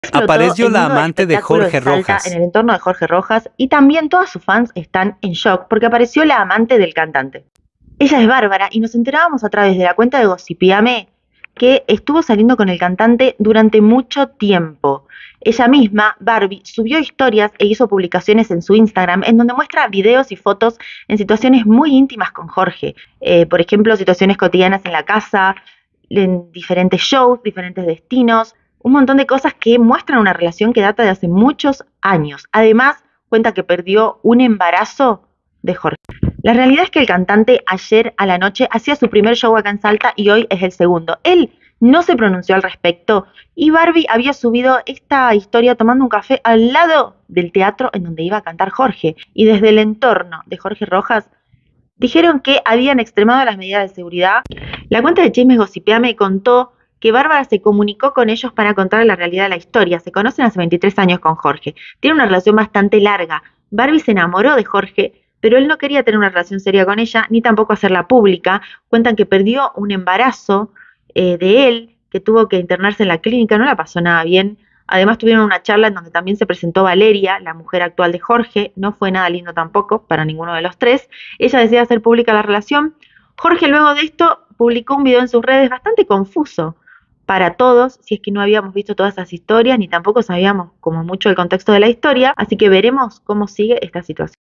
Explotó Apareció el la mundo del amante de espectáculo de Jorge Salta en Rojas. el entorno de Jorge Rojas y también todas sus fans están en shock porque apareció la amante del cantante. Ella es Bárbara y nos enterábamos a través de la cuenta de Gossipiame que estuvo saliendo con el cantante durante mucho tiempo. Ella misma, Barbie, subió historias e hizo publicaciones en su Instagram en donde muestra videos y fotos en situaciones muy íntimas con Jorge. Por ejemplo, situaciones cotidianas en la casa, en diferentes shows, diferentes destinos, un montón de cosas que muestran una relación que data de hace muchos años. Además, cuenta que perdió un embarazo de Jorge. La realidad es que el cantante ayer a la noche hacía su primer show acá en Salta y hoy es el segundo. Él no se pronunció al respecto y Barbie había subido esta historia tomando un café al lado del teatro en donde iba a cantar Jorge. Y desde el entorno de Jorge Rojas dijeron que habían extremado las medidas de seguridad. La cuenta de Chismes Gossipeame contó que Bárbara se comunicó con ellos para contar la realidad de la historia. Se conocen hace 23 años con Jorge. Tiene una relación bastante larga. Barbie se enamoró de Jorge, pero él no quería tener una relación seria con ella, ni tampoco hacerla pública. Cuentan que perdió un embarazo de él, que tuvo que internarse en la clínica, no la pasó nada bien. Además tuvieron una charla en donde también se presentó Valeria, la mujer actual de Jorge. No fue nada lindo tampoco para ninguno de los tres. Ella decide hacer pública la relación. Jorge luego de esto publicó un video en sus redes bastante confuso para todos, si es que no habíamos visto todas esas historias, ni tampoco sabíamos como mucho el contexto de la historia, así que veremos cómo sigue esta situación.